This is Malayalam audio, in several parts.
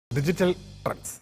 Digital trends.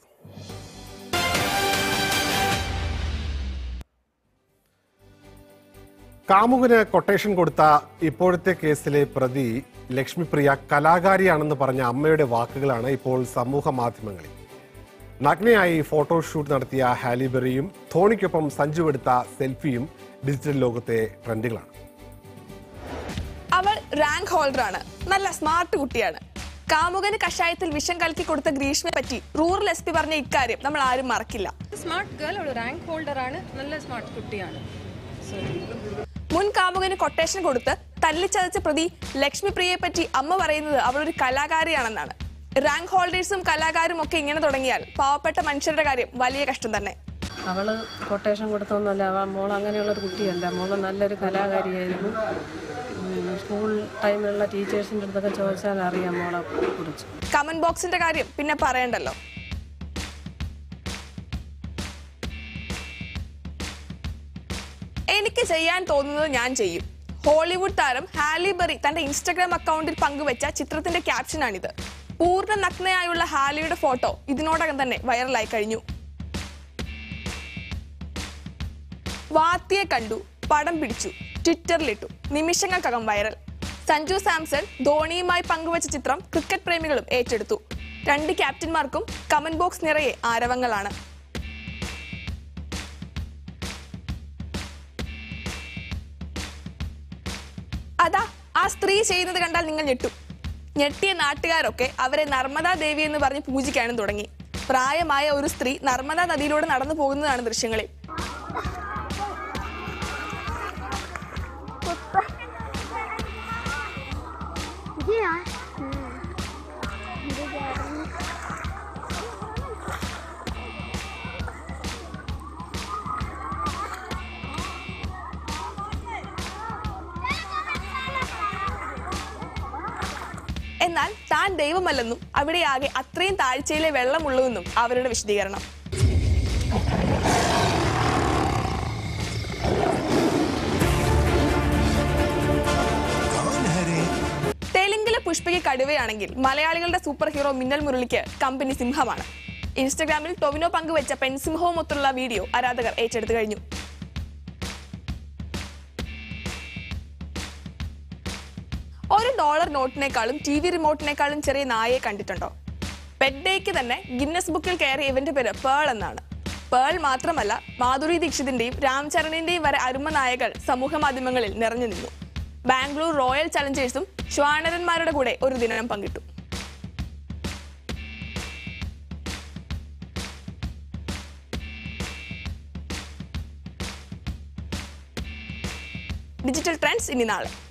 കാമുകന് കൊട്ടേഷൻ കൊടുത്ത ഇപ്പോഴത്തെ കേസിലെ പ്രതി ലക്ഷ്മിപ്രിയ കലാകാരിയാണെന്ന് പറഞ്ഞ അമ്മയുടെ വാക്കുകളാണ് ഇപ്പോൾ സമൂഹ മാധ്യമങ്ങളിൽ. നഗ്നയായി ഫോട്ടോഷൂട്ട് നടത്തിയ ഹാലിബെറിയും ധോണിക്കൊപ്പം സഞ്ജു എടുത്ത സെൽഫിയും ഡിജിറ്റൽ ലോകത്തെ ട്രെൻഡുകളാണ്. അവൾ റാങ്ക് ഹോൾഡറാണ്, നല്ല സ്മാർട്ട് കുട്ടിയാണ്. കാമുകന് കഷായത്തിൽ വിഷം കലക്കി കൊടുത്ത ഗ്രീഷ്മയെ പറ്റി റൂറൽ എസ് പി പറഞ്ഞ ഇക്കാര്യം നമ്മൾ ആരും മറക്കില്ല. സ്മാർട്ട് ഗേൾ, റാങ്ക് ഹോൾഡർ ആണ്, നല്ല സ്മാർട്ട് കുട്ടിയാണ്. മുൻ കാമുകന് കൊട്ടേഷൻ കൊടുത്ത് തല്ലിച്ചതച്ച പ്രതി ലക്ഷ്മിപ്രിയയെ പറ്റി അമ്മ പറയുന്നത് അവളൊരു കലാകാരിയാണെന്നാണ്. റാങ്ക് ഹോൾഡേഴ്സും കലാകാരും ഒക്കെ ഇങ്ങനെ തുടങ്ങിയാൽ പാവപ്പെട്ട മനുഷ്യരുടെ കാര്യം വലിയ കഷ്ടം തന്നെ. അവള് കൊട്ടേഷൻ കൊടുത്തൊന്നുമല്ല, മോൾ അങ്ങനെയുള്ളൊരു കുട്ടിയല്ല. മോള് നല്ലൊരു കലാകാരിയായിരുന്നു. സ്കൂൾ ടൈമിലുള്ള ടീച്ചേഴ്സിൻ്റെ അടുത്തൊക്കെ ചോദിച്ചാൽ അറിയാം മോളെ കുറിച്ച്. കമന്റ് ബോക്സിന്റെ കാര്യം പിന്നെ പറയണ്ടല്ലോ. എനിക്ക് ചെയ്യാൻ തോന്നുന്നത് ഞാൻ ചെയ്യും. ഹോളിവുഡ് താരം ഹാലിബെറി തന്റെ ഇൻസ്റ്റഗ്രാം അക്കൗണ്ടിൽ പങ്കുവെച്ച ചിത്രത്തിന്റെ ക്യാപ്ഷനാണിത്. പൂർണ്ണ നഗ്നയായുള്ള ഹാലിയുടെ ഫോട്ടോ ഇതിനോടകം തന്നെ വൈറലായി കഴിഞ്ഞു. വാത്തിയെ കണ്ടു, പടം പിടിച്ചു, ട്വിറ്ററിലിട്ടു, നിമിഷങ്ങൾക്കകം വൈറൽ. സഞ്ജു സാംസൺ ധോണിയുമായി പങ്കുവച്ച ചിത്രം ക്രിക്കറ്റ് പ്രേമികളും ഏറ്റെടുത്തു. രണ്ട് ക്യാപ്റ്റന്മാർക്കും കമന്റ് ബോക്സ് നിറയെ ആരവങ്ങളാണ്. അതാ ആ സ്ത്രീ ചെയ്യുന്നത് കണ്ടാൽ നിങ്ങൾ ഞെട്ടും. ഞെട്ടിയ നാട്ടുകാരൊക്കെ അവരെ നർമ്മദാ ദേവി എന്ന് പറഞ്ഞ് പൂജിക്കാനും തുടങ്ങി. പ്രായമായ ഒരു സ്ത്രീ നർമ്മദാ നദിയിലൂടെ നടന്നു പോകുന്നതാണ് ദൃശ്യങ്ങളിൽ. എന്നാൽ താൻ ദൈവമല്ലെന്നും അവിടെ ആകെ അത്രയും താഴ്ചയിലെ വെള്ളമുള്ളൂവെന്നും അവരുടെ വിശദീകരണം. തെലുങ്കിലെ പുഷ്പയ്ക്ക് കടുവയാണെങ്കിൽ മലയാളികളുടെ സൂപ്പർ ഹീറോ മിന്നൽ മുരളിക്ക് കമ്പനി സിംഹമാണ്. ഇൻസ്റ്റഗ്രാമിൽ ടൊവിനോ പങ്കുവെച്ച പെൺസിംഹവുമൊത്തുള്ള വീഡിയോ ആരാധകർ ഏറ്റെടുത്തു കഴിഞ്ഞു. $1 നോട്ടിനേക്കാളും TV റിമോട്ടിനേക്കാളും ചെറിയ നായയെ കണ്ടിട്ടുണ്ടോ? പെറ്റ് ഡേക്ക് തന്നെ ഗിന്നസ് ബുക്കിൽ കയറിയ ഇവന്റെ പേര് പേൾ എന്നാണ്. പേൾ മാത്രമല്ല, മാധുരി ദീക്ഷിതിന്റെയും രാംചരണിന്റെയും വരെ അരുമ നായകൾ സമൂഹ മാധ്യമങ്ങളിൽ നിറഞ്ഞു നിന്നു. ബാംഗ്ലൂർ റോയൽ ചലഞ്ചേഴ്സും ശ്വാനരന്മാരുടെ കൂടെ ഒരു ദിനം പങ്കിട്ടു. ഡിജിറ്റൽ ട്രെൻഡ്സ് ഇനി നാളെ.